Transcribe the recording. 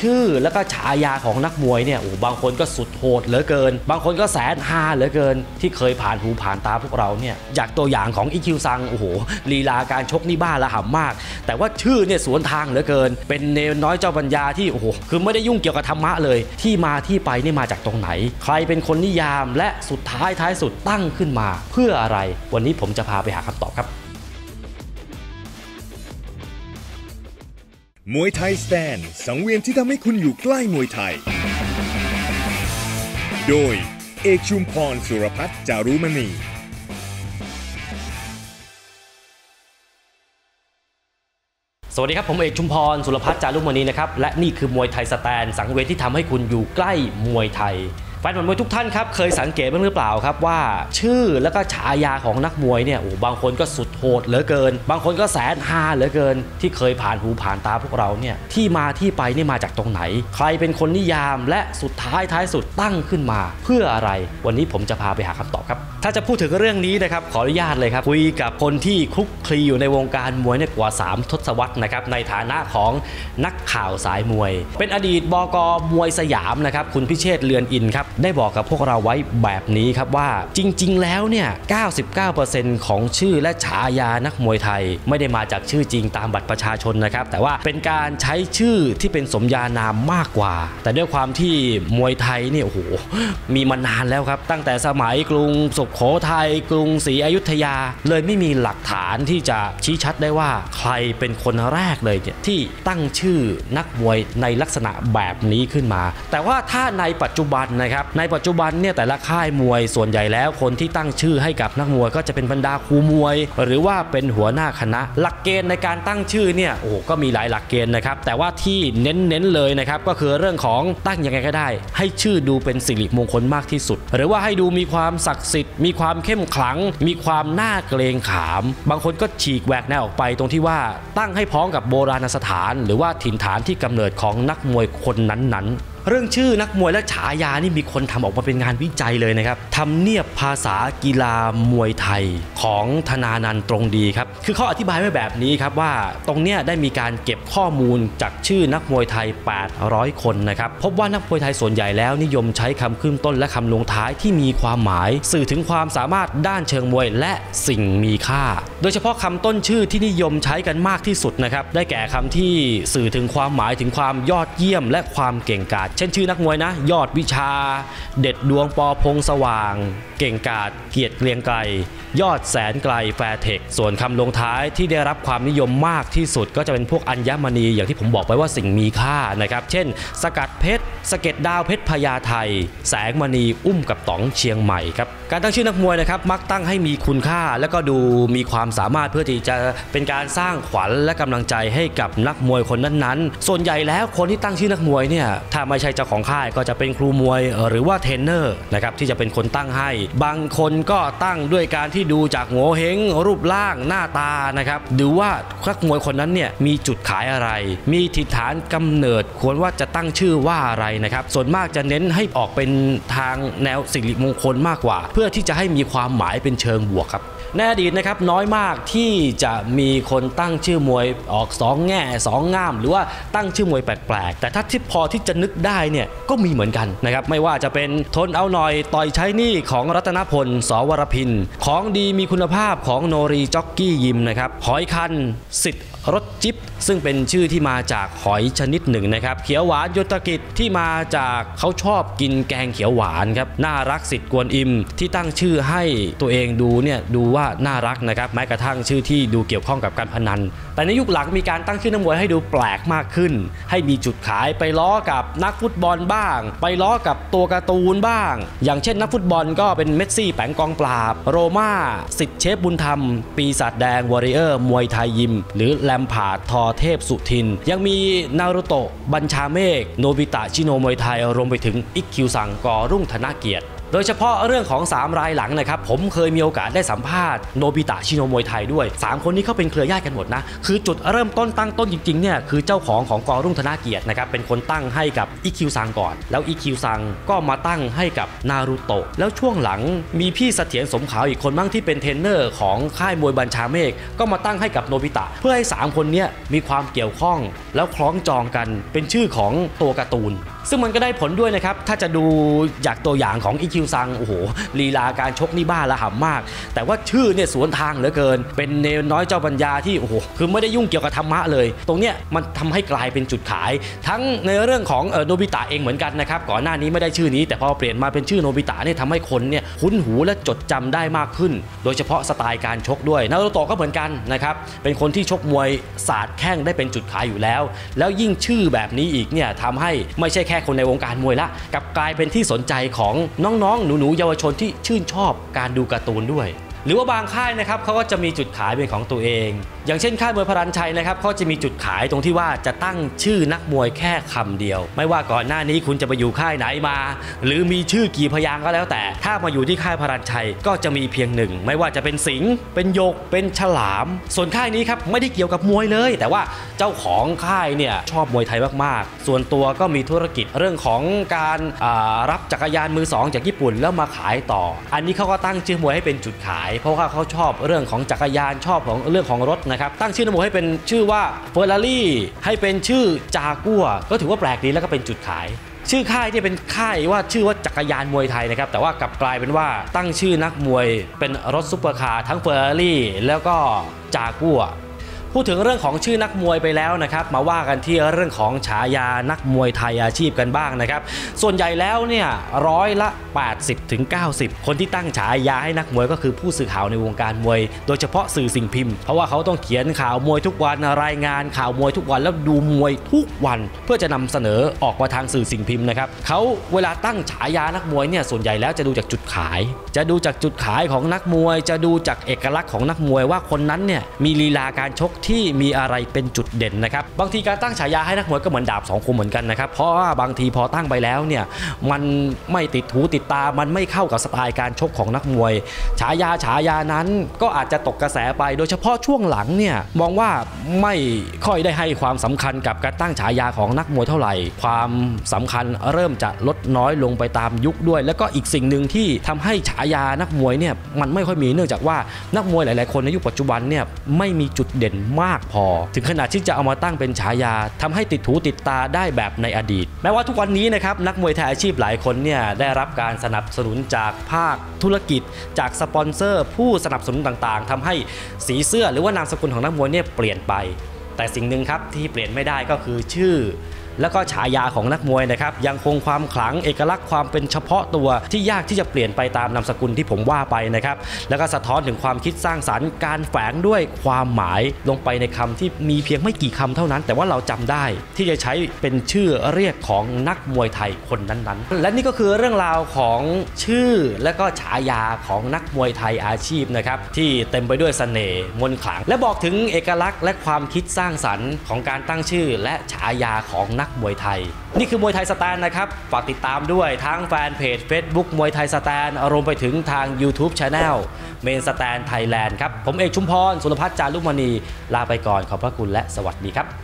ชื่อแล้วก็ฉายาของนักมวยเนี่ยโอ้บางคนก็สุดโหดเหลือเกินบางคนก็แสนฮาเหลือเกินที่เคยผ่านหูผ่านตาพวกเราเนี่ยจากตัวอย่างของอิคิวซังโอ้โหลีลาการชกนี่บ้าระห่ำมากแต่ว่าชื่อเนี่ยสวนทางเหลือเกินเป็นเนรน้อยเจ้าปัญญาที่โอ้โหคือไม่ได้ยุ่งเกี่ยวกับธรรมะเลยที่มาที่ไปนี่มาจากตรงไหนใครเป็นคนนิยามและสุดท้ายสุดตั้งขึ้นมาเพื่ออะไรวันนี้ผมจะพาไปหาคำตอบครับมวยไทยสแตนสังเวียนที่ทำให้คุณอยู่ใกล้มวยไทยโดยเอกชุมพรสุรพัฒน์จารุมณีสวัสดีครับผมเอกชุมพรสุรพัฒน์จารุมณีนะครับและนี่คือมวยไทยสแตนสังเวียนที่ทำให้คุณอยู่ใกล้มวยไทยแฟนมวยทุกท่านครับเคยสังเกตบ้างหรือเปล่าครับว่าชื่อแล้วก็ฉายาของนักมวยเนี่ยโอ้บางคนก็สุดโหดเหลือเกินบางคนก็แสนฮาเหลือเกินที่เคยผ่านหูผ่านตาพวกเราเนี่ยที่มาที่ไปนี่มาจากตรงไหนใครเป็นคนนิยามและสุดท้ายสุดตั้งขึ้นมาเพื่ออะไรวันนี้ผมจะพาไปหาคำตอบครับถ้าจะพูดถึงเรื่องนี้นะครับขออนุญาตเลยครับคุยกับคนที่คลุกคลีอยู่ในวงการมวยเนี่ยกว่า3ทศวรรษนะครับในฐานะของนักข่าวสายมวยเป็นอดีตบก.มวยสยามนะครับคุณพิเชษฐ์เลือนอินครับได้บอกกับพวกเราไว้แบบนี้ครับว่าจริงๆแล้วเนี่ย 99% ของชื่อและฉายานักมวยไทยไม่ได้มาจากชื่อจริงตามบัตรประชาชนนะครับแต่ว่าเป็นการใช้ชื่อที่เป็นสมญานามมากกว่าแต่ด้วยความที่มวยไทยเนี่ยโอ้โหมีมานานแล้วครับตั้งแต่สมัยกรุงสุโขทัยกรุงศรีอยุธยาเลยไม่มีหลักฐานที่จะชี้ชัดได้ว่าใครเป็นคนแรกเลยเนี่ยที่ตั้งชื่อนักมวยในลักษณะแบบนี้ขึ้นมาแต่ว่าถ้าในปัจจุบันนะครับในปัจจุบันเนี่ยแต่ละค่ายมวยส่วนใหญ่แล้วคนที่ตั้งชื่อให้กับนักมวยก็จะเป็นบรรดาครูมวยหรือว่าเป็นหัวหน้าคณะหลักเกณฑ์ในการตั้งชื่อเนี่ยโอ้ก็มีหลายหลักเกณฑ์นะครับแต่ว่าที่เน้นเลยนะครับก็คือเรื่องของตั้งยังไงก็ได้ให้ชื่อดูเป็นสิริมงคลมากที่สุดหรือว่าให้ดูมีความศักดิ์สิทธิ์มีความเข้มขลังมีความน่าเกรงขามบางคนก็ฉีกแหวกแนวออกไปตรงที่ว่าตั้งให้พ้องกับโบราณสถานหรือว่าถิ่นฐานที่กำเนิดของนักมวยคนนั้นเรื่องชื่อนักมวยและฉายานี่มีคนทำออกมาเป็นงานวิจัยเลยนะครับทำเนียบภาษากีฬามวยไทยของธนานันท์ตรงดีครับคือเขาอธิบายไว้แบบนี้ครับว่าตรงเนี้ยได้มีการเก็บข้อมูลจากชื่อนักมวยไทย800คนนะครับพบว่านักมวยไทยส่วนใหญ่แล้วนิยมใช้คำขึ้นต้นและคำลงท้ายที่มีความหมายสื่อถึงความสามารถด้านเชิงมวยและสิ่งมีค่าโดยเฉพาะคำต้นชื่อที่นิยมใช้กันมากที่สุดนะครับได้แก่คำที่สื่อถึงความหมายถึงความยอดเยี่ยมและความเก่งกาจเช่นชื่อนักมวยนะยอดวิชาเด็ดดวงปอพงสว่างเก่งกาจเกียรติเกรียงไกรยอดแสนไกลแฟร์เทคส่วนคำลงท้ายที่ได้รับความนิยมมากที่สุดก็จะเป็นพวกอัญมณีอย่างที่ผมบอกไปว่าสิ่งมีค่านะครับเช่นสกัดเพชรสเก็ดดาวเพชรพญาไทแสงมณีอุ้มกับต๋องเชียงใหม่ครับการตั้งชื่อนักมวยนะครับมักตั้งให้มีคุณค่าแล้วก็ดูมีความสามารถเพื่อที่จะเป็นการสร้างขวัญและกำลังใจให้กับนักมวยคนนั้นๆส่วนใหญ่แล้วคนที่ตั้งชื่อนักมวยเนี่ยถ้าไม่ใช่เจ้าของค่ายก็จะเป็นครูมวยหรือว่าเทรนเนอร์นะครับที่จะเป็นคนตั้งให้บางคนก็ตั้งด้วยการที่ดูจากโงเห้งรูปร่างหน้าตานะครับดูว่านักมวยคนนั้นเนี่ยมีจุดขายอะไรมีถิ่นฐานกำเนิดควรว่าจะตั้งชื่อว่าอะไรนะครับส่วนมากจะเน้นให้ออกเป็นทางแนวสิริมงคลมากกว่าเพื่อที่จะให้มีความหมายเป็นเชิงบวกครับในอดีตนะครับน้อยมากที่จะมีคนตั้งชื่อมวยออก2แง่2ง่ามหรือว่าตั้งชื่อมวยแปลกๆแต่ถ้าที่พอที่จะนึกได้เนี่ยก็มีเหมือนกันนะครับไม่ว่าจะเป็นทนเอาหน่อยต่อยใช้หนี้ของรัตนพลสวรพินของดีมีคุณภาพของโนรีจ็อกกี้ยิมนะครับหอยคันสิทธิ์รถจิ๊บซึ่งเป็นชื่อที่มาจากหอยชนิดหนึ่งนะครับเขียวหวานยศกิจที่มาจากเขาชอบกินแกงเขียวหวานครับน่ารักสิทธิ์กวนอิมที่ตั้งชื่อให้ตัวเองดูว่าน่ารักนะครับแม้กระทั่งชื่อที่ดูเกี่ยวข้องกับการพนันแต่ในยุคหลังมีการตั้งชื่อนักมวยให้ดูแปลกมากขึ้นให้มีจุดขายไปล้อกับนักฟุตบอลบ้างไปล้อกับตัวการ์ตูนบ้างอย่างเช่นนักฟุตบอลก็เป็นเมสซี่แปงกองปราบโรม่าสิทธิ์เชฟบุญธรรมปีศาจแดงวอริเออร์มวยไทยยิมหรือแลมพาร์ดทอเทพสุทินยังมีนารุโตะบัญชาเมฆโนบิตะชิโนมวยไทยรวมไปถึงอิคิวซังกอรุ่งธนเกียรติโดยเฉพาะเรื่องของ3รายหลังนะครับผมเคยมีโอกาสได้สัมภาษณ์โนบิตะชิโนมวยไทยด้วย3คนนี้เขาเป็นเครือญาติกันหมดนะคือจุดเริ่มต้นตั้งต้นจริงๆเนี่ยคือเจ้าของกอรุ่งธนาเกียรตินะครับเป็นคนตั้งให้กับอิคิวซังก่อนแล้วอิคิวซังก็มาตั้งให้กับนารูโตะแล้วช่วงหลังมีพี่เสถียรสมขาวอีกคนบ้างที่เป็นเทรนเนอร์ของค่ายมวยบัญชาเมฆก็มาตั้งให้กับโนบิตะเพื่อให้3คนนี้มีความเกี่ยวข้องแล้วคล้องจองกันเป็นชื่อของตัวการ์ตูนซึ่งมันก็ได้ผลด้วยนะครับถ้าจะดูจากตัวอย่างของอิคิวซังโอ้โหลีลาการชกนี่บ้าระห่ำมากแต่ว่าชื่อเนี่ยสวนทางเหลือเกินเป็นเนรน้อยเจ้าปัญญาที่โอ้โหคือไม่ได้ยุ่งเกี่ยวกับธรรมะเลยตรงเนี้ยมันทำให้กลายเป็นจุดขายทั้งในเรื่องของโนบิตะเองเหมือนกันนะครับก่อนหน้านี้ไม่ได้ชื่อนี้แต่พอเปลี่ยนมาเป็นชื่อโนบิตะเนี่ยทำให้คนเนี่ยคุ้นหูและจดจำได้มากขึ้นโดยเฉพาะสไตล์การชกด้วยนารูโตะก็เหมือนกันนะครับเป็นคนที่ชกมวยศาสตร์แข้งได้เป็นจุดขายอยู่แล้วแล้วยิ่งชื่อแบบนี้อีกเนี่ยทำให้ไม่ใช่แค่คนในวงการมวยละกลับกลายเป็นที่สนใจของน้องๆหนูๆเยาวชนที่ชื่นชอบการดูการ์ตูนด้วยหรือว่าบางค่ายนะครับเขาก็จะมีจุดขายเป็นของตัวเองอย่างเช่นค่ายมวยพรัญชัยนะครับเขาจะมีจุดขายตรงที่ว่าจะตั้งชื่อนักมวยแค่คำเดียวไม่ว่าก่อนหน้านี้คุณจะไปอยู่ค่ายไหนมาหรือมีชื่อกี่พยางค์ก็แล้วแต่ถ้ามาอยู่ที่ค่ายพรัญชัยก็จะมีเพียงหนึ่งไม่ว่าจะเป็นสิงห์เป็นหยกเป็นฉลามส่วนค่ายนี้ครับไม่ได้เกี่ยวกับมวยเลยแต่ว่าเจ้าของค่ายเนี่ยชอบมวยไทยมากๆส่วนตัวก็มีธุรกิจเรื่องของการรับจักรยานมือสองจากญี่ปุ่นแล้วมาขายต่ออันนี้เขาก็ตั้งชื่อมวยให้เป็นจุดขายเพราะว่าเขาชอบเรื่องของจักรยานชอบของเรื่องของรถนะครับตั้งชื่อนักมวยให้เป็นชื่อว่าเฟอร์รารี่ให้เป็นชื่อจากัวก็ถือว่าแปลกดีแล้วก็เป็นจุดขายชื่อค่ายที่เป็นค่ายว่าชื่อว่าจักรยานมวยไทยนะครับแต่ว่ากลับกลายเป็นว่าตั้งชื่อนักมวยเป็นรถซุปเปอร์คาร์ทั้งเฟอร์รารี่แล้วก็จากัวพูดถึงเรื่องของชื่อนักมวยไปแล้วนะครับมาว่ากันที่เรื่องของฉายานักมวยไทยอาชีพกันบ้างนะครับส่วนใหญ่แล้วเนี่ย80-90%คนที่ตั้งฉายาให้นักมวยก็คือผู้สื่อข่าวในวงการมวยโดยเฉพาะสื่อสิ่งพิมพ์เพราะว่าเขาต้องเขียนข่าวมวยทุกวันรายงานข่าวมวยทุกวันแล้วดูมวยทุกวันเพื่อจะนำเสนอออกมาทางสื่อสิ่งพิมพ์นะครับเขาเวลาตั้งฉายานักมวยเนี่ยส่วนใหญ่แล้วจะดูจากจุดขายจะดูจากจุดขายของนักมวยจะดูจากเอกลักษณ์ของนักมวยว่าคนนั้นเนี่ยมีลีลาการชกที่มีอะไรเป็นจุดเด่นนะครับบางทีการตั้งฉายาให้นักมวยก็เหมือนดาบสองคมเหมือนกันนะครับเพราะว่าบางทีพอตั้งไปแล้วเนี่ยมันไม่ติดหูติดตามันไม่เข้ากับสไตล์การชกของนักมวยฉายานั้นก็อาจจะตกกระแสไปโดยเฉพาะช่วงหลังเนี่ยมองว่าไม่ค่อยได้ให้ความสำคัญกับการตั้งฉายาของนักมวยเท่าไหร่ความสำคัญเริ่มจะลดน้อยลงไปตามยุคด้วยแล้วก็อีกสิ่งหนึ่งที่ทำให้ฉายานักมวยเนี่ยมันไม่ค่อยมีเนื่องจากว่านักมวยหลายๆคนในยุคปัจจุบันเนี่ยไม่มีจุดเด่นมากพอถึงขนาดที่จะเอามาตั้งเป็นฉายาทำให้ติดหูติดตาได้แบบในอดีตแม้ว่าทุกวันนี้นะครับนักมวยไทยอาชีพหลายคนเนี่ยได้รับการสนับสนุนจากภาคธุรกิจจากสปอนเซอร์ผู้สนับสนุนต่างๆทำให้สีเสื้อหรือว่านามสกุลของนักมวยเนี่ยเปลี่ยนไปแต่สิ่งหนึ่งครับที่เปลี่ยนไม่ได้ก็คือชื่อแล้วก็ฉายาของนักมวยนะครับยังคงความขลังเอกลักษณ์ความเป็นเฉพาะตัวที่ยากที่จะเปลี่ยนไปตามนามสกุลที่ผมว่าไปนะครับแล้วก็สะท้อนถึงความคิดสร้างสรรค์การแฝงด้วยความหมายลงไปในคำที่มีเพียงไม่กี่คำเท่านั้นแต่ว่าเราจำได้ที่จะใช้เป็นชื่อเรียกของนักมวยไทยคนนั้นๆและนี่ก็คือเรื่องราวของชื่อและก็ฉายาของนักมวยไทยอาชีพนะครับที่เต็มไปด้วยเสน่ห์มนต์ขลังและบอกถึงเอกลักษณ์และความคิดสร้างสรรค์ของการตั้งชื่อและฉายาของนักมวยไทยนี่คือมวยไทยสแตนนะครับฝากติดตามด้วยทั้งแฟนเพจ Facebook มวยไทยสแตนรวมไปถึงทาง YouTube Channel เมนสแตนไทยแลนด์ครับผมเอกชุมพรสุรพัฒน์จารุมณีลาไปก่อนขอบพระคุณและสวัสดีครับ